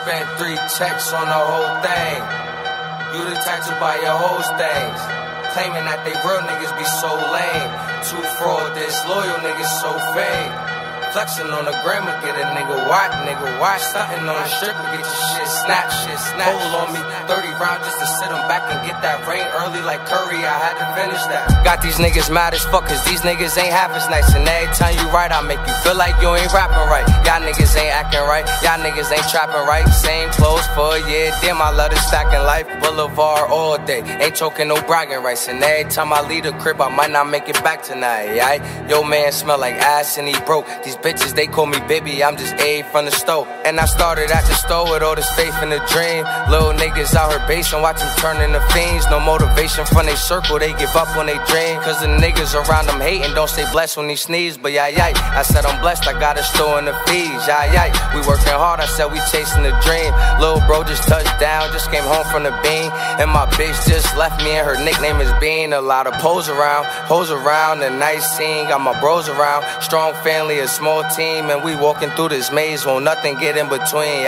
spent 3 checks on the whole thing. You the type to buy your hoes things, claiming that they real niggas be so lame. Too fraud, disloyal niggas so fake. Flexing on the grandma, get a nigga watch. Stunting on the stripper, get your shit snatched. Hold on me, 30 rounds just to sit them back and get that rain early like Curry, I had to finish that. Got these niggas mad as fuck, cause these niggas ain't half as nice. And every time you right, I make you feel like you ain't rapping right. Y'all niggas ain't acting right, y'all niggas ain't trapping right. Same clothes for a year, damn I love the stacking life. Boulevard all day, ain't choking no bragging rights. And every time I leave the crib, I might not make it back tonight, aight? Yo man smell like ass and he broke. These bitches, they call me baby, I'm just A from the stove. And I started at the store with all this faith in the dream. Little niggas out here basing, watch them turn into fiends. No motivation from they circle, they give up when they dream. Cause the niggas around them hating, don't stay blessed when they sneeze. But yeah, I said I'm blessed, I got a store in the fees. Yeah, we working hard, I said we chasing the dream. Little bro just touched down, just came home from the bean. And my bitch just left me and her nickname is Bean. A lot of hoes around, a nice scene. Got my bros around, strong family, a small team. And we walking through this maze, won't nothing get in between,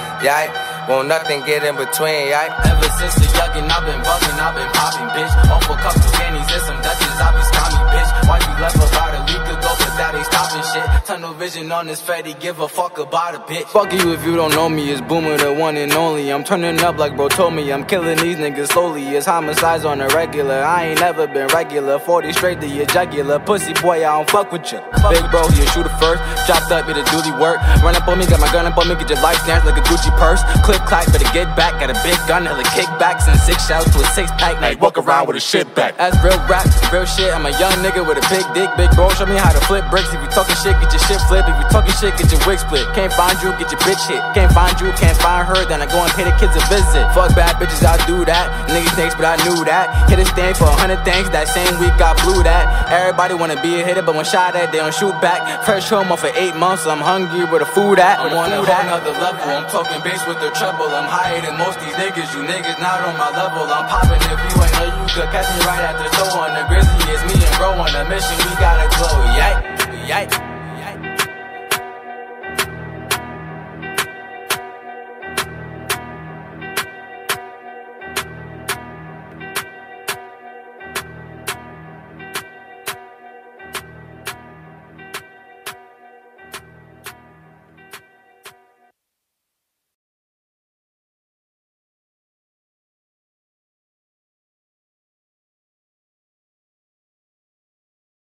yeah, won't nothing get in between, yeah. Ever since the youngin', I've been bugging, I've been popping, bitch. Off a couple panties and some Dutchess, I be scummy, bitch. Why you left about a week ago, but that ain't stopping shit. Tunnel vision on this fatty, give a fuck about a bitch. Fuck you if you don't know me, it's Boomer, the one and only. I'm turning up like bro told me, I'm killing these niggas slowly. It's homicides on the regular, I ain't never been regular. 40 straight to your jugular, pussy boy, I don't fuck with you. Big bro, you shoot it first, chopped up, get a duty work. Run up on me, got my gun up on me, get your life snatched like a Gucci purse. Click clack, better get back, got a big gun, hella kickbacks and 6 shots to a 6-pack. Now you walk around with a shit back. That's real rap, real shit. I'm a young nigga with a big dick, big bro. Show me how to flip bricks. If you talking shit, get your shit flipped. If you talking shit, get your wig split. Can't find you, get your bitch hit. Can't find you, can't find her. Then I go and pay the kids a visit. Fuck bad bitches, I do that. Niggas thinks, but I knew that. Hit a thing for 100 things. That same week I blew that. Everybody wanna be a hitter, but when shot at, they don't shoot back. Fresh home off for 8 months, I'm hungry where the food at. I'm on a whole nother level. I'm talking bass with the treble. I'm higher than most these niggas. You niggas not on my level. I'm popping if you ain't know you could catch me right at the show on the Grizzly. It's me and bro on a mission. We gotta glow. Yike.